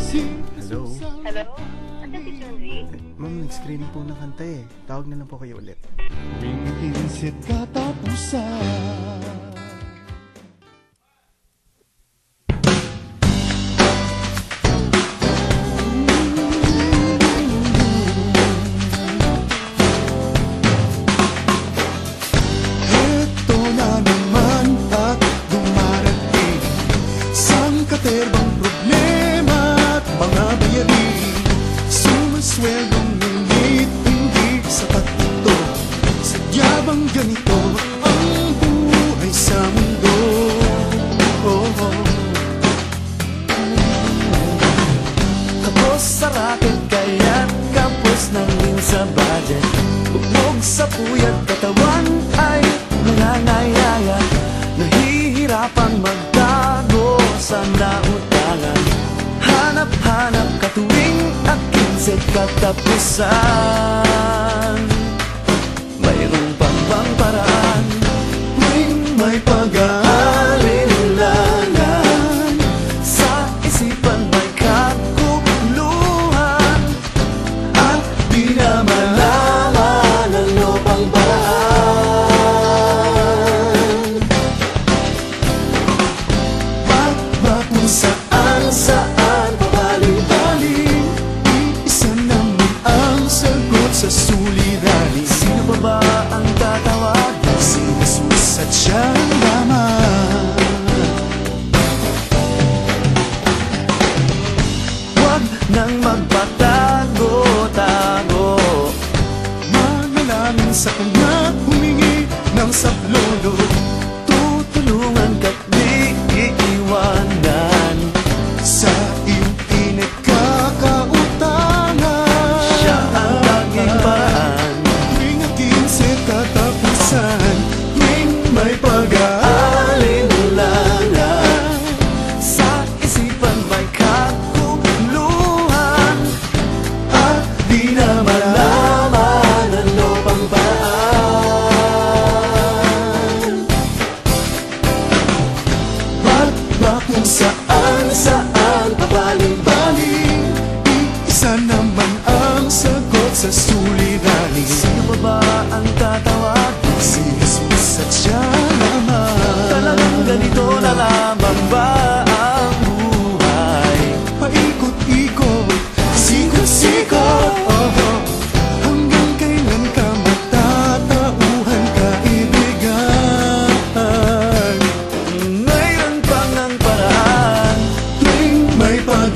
Hello? Hello? Asan si Junri? Ma'am, nag-screening po ng kanta eh. Tawag na lang po kayo ulit. Inisip katapusan. Ito na naman at dumarating sangkaterbang problema at mga bayarin. Sumasweldong ngunit hindi sapat ito. Sadya bang ganito ang buhay sa mundo? Kapos sa racket kaya't kapos na rin sa budget. Bubog sa puyat katawan ay nangangayaya. Nahihirapang magtago sa nautangan. Hanap-hanap katuwing aking sa katapusan. Mayroong pang bang paraan tuwing may pag-aalinlangan. Sa isipan may kakuluhan at di na malaman ano pang paraan. Bakba kung saan pabaling-baling, iisa naman ang sagot sa suliranin. Sino pa ba ang tatawag? Si Jesus at siya lamang. Huwag nang magpatago-tago, manalangin sa kanya, humingi ng saplolo. Tutulungan ka't di iiwanan sa iyong pinagkakautangan. Siya ang laging paraan tuwing aking sa katapusan. Tuwing may pag-aalinlangan, sa isipan may kakuluhan at di na malaman ano pang paraan. Bakba kung saan pabaling-baling, iisa naman ang sagot sa suliranin. Sino pa ba ang tatawag? Si Jesus at siya lamang. Talagang ganito na lamang ba ang buhay? Paikot-ikot, sikot-sikot, hanggang kailan ka matatauhan, kaibigan? Mayroon pang ang paraan tuwing may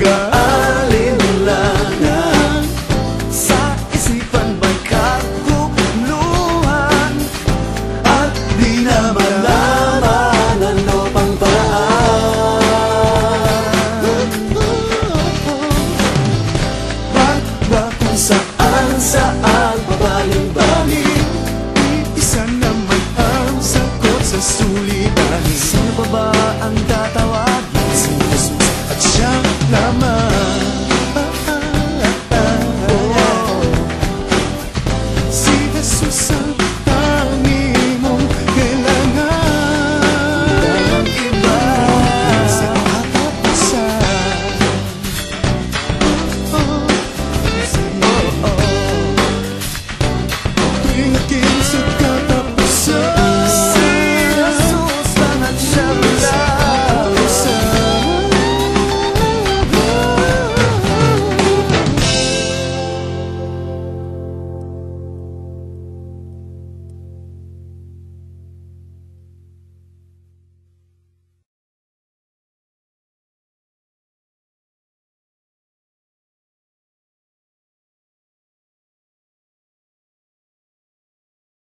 pag-aalinlangan. Sa isipan may kakuluhan at di na malaman ano pang paraan. Bakba kung saan pabaling-baling, iisa naman ang sagot sa suliranin. Sino pa ba ang tatawag? Si Jesus at siya lamang.